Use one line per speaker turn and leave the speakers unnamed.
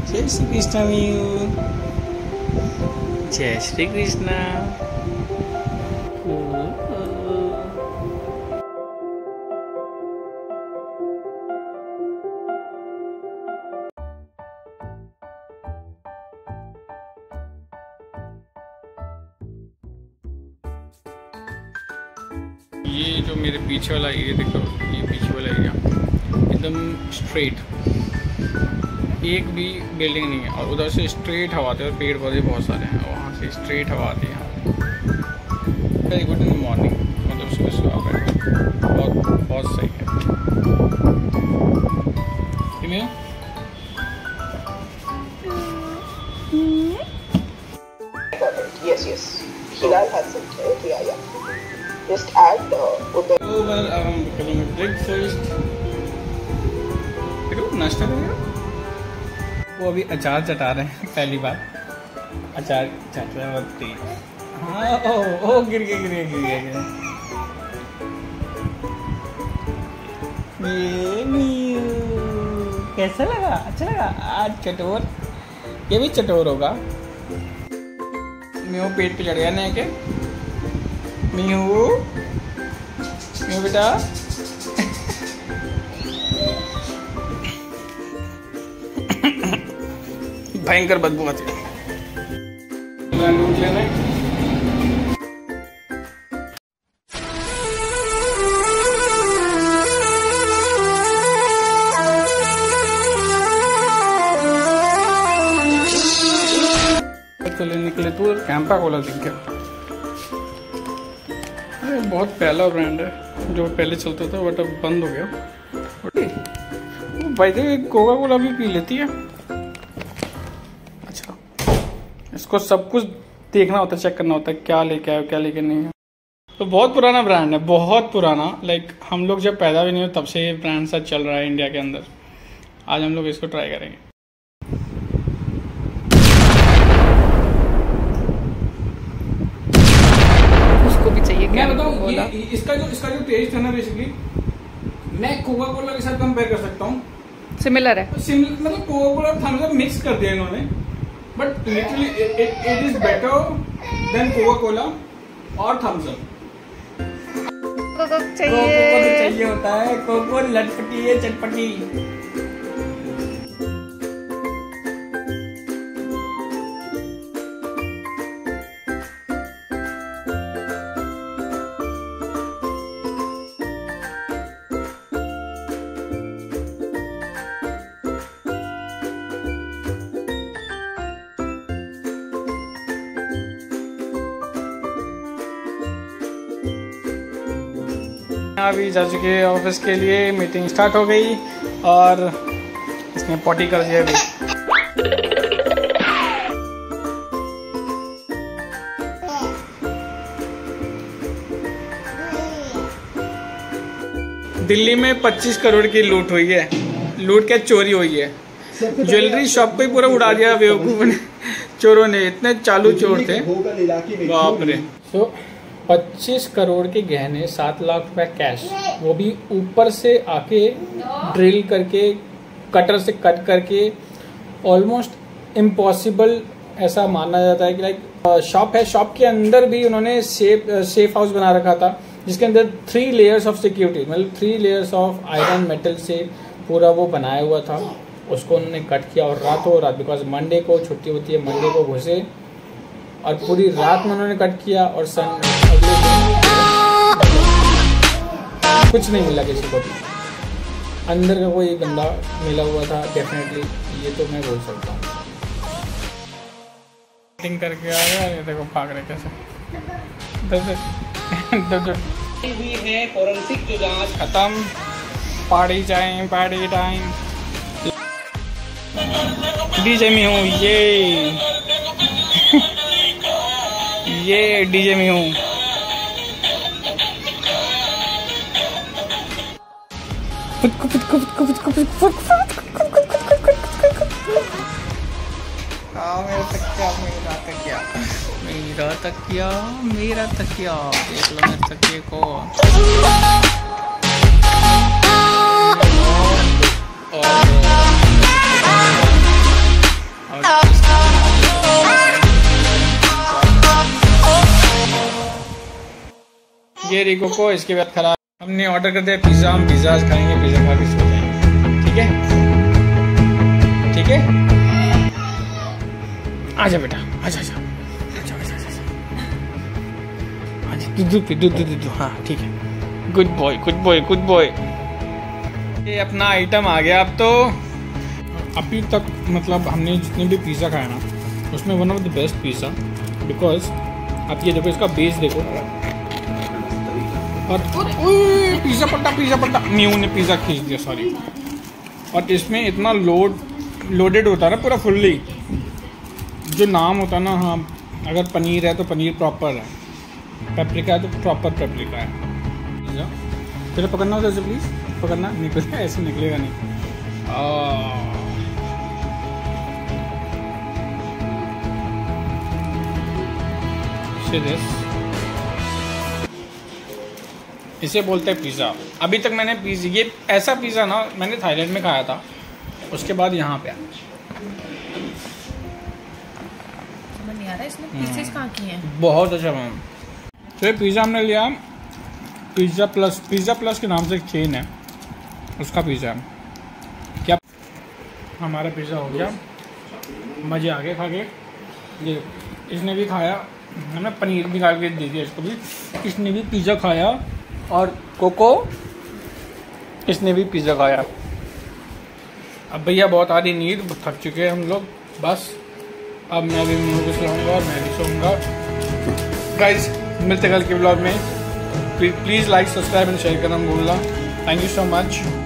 जय श्री कृष्ण मीयू, जय श्री कृष्ण। ये जो मेरे पीछे वाला एरिया देखो, ये पीछे वाला एरिया एकदम स्ट्रेट, एक भी बिल्डिंग नहीं है और उधर से स्ट्रेट हवा आती है और पेड़ पौधे बहुत सारे हैं, वहाँ से स्ट्रेट हवा आती है। वेरी गुड इन मॉर्निंग, मतलब सुबह सुबह बैठे बहुत बहुत सही है।
Yes. Hilal has it, right? Yeah. Just add
well, I'm becoming a breakfast. देखो नाश्ता करेगा। वो अभी अचार चटा रहे हैं, पहली बार अचार चट रहे हैं बहुत तेज। हाँ ओ गिर गया। कैसा लगा? अच्छा लगा? आज चटोर, ये भी चटोर होगा। मीहू पेट पे चढ़ गया ना के मीहू बेटा। भयंकर बदबू आती है। चले निकले तो कैंपा कोला दिख गया। अरे बहुत पहला ब्रांड है जो पहले चलता था बट अब बंद हो गया। भाई कोका कोला भी पी लेती है। अच्छा, इसको सब कुछ देखना होता है, चेक करना होता है क्या लेके आए क्या लेके नहीं है। तो बहुत पुराना ब्रांड है, बहुत पुराना। लाइक हम लोग जब पैदा भी नहीं हो तब से ये ब्रांड सा चल रहा है इंडिया के अंदर। आज हम लोग इसको ट्राई करेंगे। मैं बताऊं इसका जो टेस्ट है ना, बेसिकली मैं कोका कोला के साथ कंपेयर कर सकता हूँ।
सिमिलर है,
मतलब कोका कोला थम्स अप मिक्स कर दिया इन्होंने, but literally it is better than Coca Cola और थम्स अप।
कोको चाहिए
होता है, कोको लटपटी है, चटपटी। अभी जा चुके हैं ऑफिस के लिए, मीटिंग स्टार्ट हो गई और इसने पॉटी कर दिया। अभी दिल्ली में 25 करोड़ की लूट हुई है। लूट क्या, चोरी हुई है। ज्वेलरी शॉप को ही पूरा उड़ा दिया बेवकूफ ने, चोरों ने। इतने चालू चोर थे, बाप रे। 25 करोड़ के गहने, 7 लाख रुपए कैश, वो भी ऊपर से आके ड्रिल करके कटर से कट करके। ऑलमोस्ट इम्पॉसिबल ऐसा माना जाता है कि लाइक शॉप है, शॉप के अंदर भी उन्होंने सेफ हाउस बना रखा था जिसके अंदर 3 लेयर्स ऑफ सिक्योरिटी, मतलब 3 लेयर्स ऑफ आयरन मेटल से पूरा वो बनाया हुआ था। उसको उन्होंने कट किया और रातों रात, बिकॉज मंडे को छुट्टी होती है, मंडे को घुसे और पूरी रात में उन्होंने कट किया और अगले दिन कुछ नहीं मिला किसी को भी। अंदर का कोई बंदा मिला हुआ था डेफिनेटली, ये तो मैं बोल सकता हूँ। मीटिंग करके आया, ये देखो भाग रहे कैसे। भी है फोरेंसिक की जांच खत्म, पार्टी टाइम। डीजे में हूँ, ये डीजे में हूँ। मेरा तकिया देख लो, मेरे तकिए को। ये रिको को इसके बाद खराब। हमने ऑर्डर कर दिया पिज़्ज़ा, हम पिज़्ज़ा खाएंगे, पिज़्ज़ा खा के सो जाएंगे। ठीक है ठीक है, आजा बेटा आजा आजा आजा आजा आजा, दूध। हाँ ठीक है, good boy good boy good boy. ये अपना आइटम आ गया। अब तो अभी तक मतलब हमने जितने भी पिज़्ज़ा खाया ना, उसमें one of the best pizza, because आप ये देखो, इसका बेस देखो, और पिज़्ज़ा पट्टा म्यू ने पिज़्ज़ा खींच दिया, सॉरी। और इसमें इतना लोडेड होता है ना पूरा फुल्ली, जो नाम होता है ना, हाँ अगर पनीर है तो पनीर प्रॉपर है, पेपरिका है तो प्रॉपर पेपरिका है। पिज़्ज़ा फिर पकड़ना होता है, प्लीज़ पकड़ना, निकलेगा ऐसे निकलेगा नहीं। इसे बोलते हैं पिज़्ज़ा। अभी तक मैंने ये ऐसा पिज़्ज़ा ना मैंने थाईलैंड में खाया था, उसके बाद यहाँ पे
समझ नहीं आ रहा इसमें पीसेस कहाँ की हैं।
बहुत अच्छा मैम। तो ये पिज़्ज़ा हमने लिया पिज़्ज़ा प्लस के नाम से एक चेन है, उसका पिज़्ज़ा है। क्या हमारा पिज़्ज़ा हो गया, मज़े आ गए खा के। ये इसने भी खाया, हमने पनीर निकाल के दे दिया इसको भी, इसने भी पिज़्ज़ा खाया, और कोको इसने भी पिज़्ज़ा खाया। अब भैया बहुत आ रही नींद, थक चुके हैं हम लोग, बस अब मैं भी मुँह पे सोऊंगा और मैं भी सोऊंगा। गाइस मिलते कल के ब्लॉग में, please like subscribe and share करना भूलना। Thank you so much.